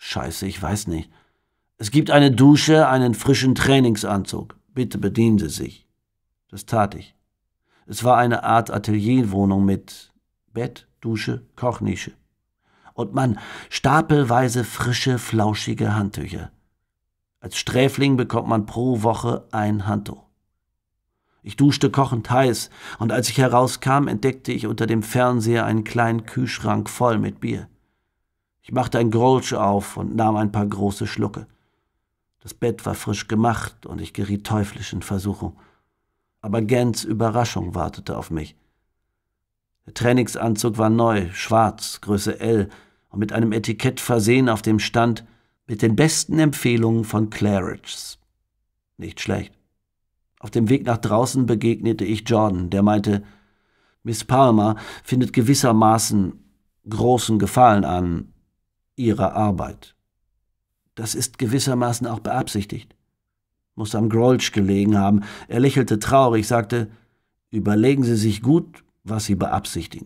Scheiße, ich weiß nicht. Es gibt eine Dusche, einen frischen Trainingsanzug. Bitte bedienen Sie sich. Das tat ich. Es war eine Art Atelierwohnung mit Bett, Dusche, Kochnische. Und man, stapelweise frische, flauschige Handtücher. Als Sträfling bekommt man pro Woche ein Handtuch. Ich duschte kochend heiß, und als ich herauskam, entdeckte ich unter dem Fernseher einen kleinen Kühlschrank voll mit Bier. Ich machte ein Grolsch auf und nahm ein paar große Schlucke. Das Bett war frisch gemacht, und ich geriet teuflisch in Versuchung. Aber Gants Überraschung wartete auf mich. Der Trainingsanzug war neu, schwarz, Größe L, und mit einem Etikett versehen, auf dem stand: mit den besten Empfehlungen von Claridge's. Nicht schlecht. Auf dem Weg nach draußen begegnete ich Jordan, der meinte, Miss Palmer findet gewissermaßen großen Gefallen an ihrer Arbeit. Das ist gewissermaßen auch beabsichtigt. Muss am Grolsch gelegen haben. Er lächelte traurig, sagte, überlegen Sie sich gut, was Sie beabsichtigen.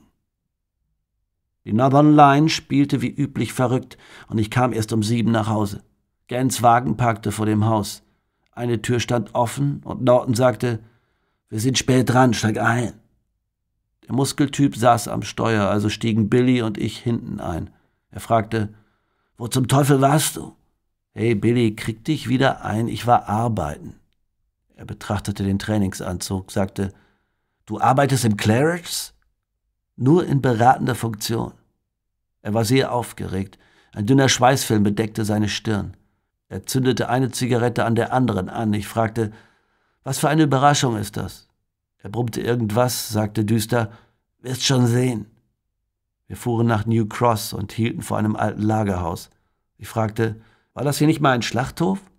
Die Northern Line spielte wie üblich verrückt, und ich kam erst um 7 nach Hause. Gants Wagen parkte vor dem Haus. Eine Tür stand offen, und Norton sagte, wir sind spät dran, steig ein. Der Muskeltyp saß am Steuer, also stiegen Billy und ich hinten ein. Er fragte, wo zum Teufel warst du? Hey Billy, krieg dich wieder ein, ich war arbeiten. Er betrachtete den Trainingsanzug, sagte, du arbeitest im Claridge's? Nur in beratender Funktion. Er war sehr aufgeregt. Ein dünner Schweißfilm bedeckte seine Stirn. Er zündete eine Zigarette an der anderen an. Ich fragte, was für eine Überraschung ist das? Er brummte irgendwas, sagte düster, wirst schon sehen. Wir fuhren nach New Cross und hielten vor einem alten Lagerhaus. Ich fragte, war das hier nicht mal ein Schlachthof?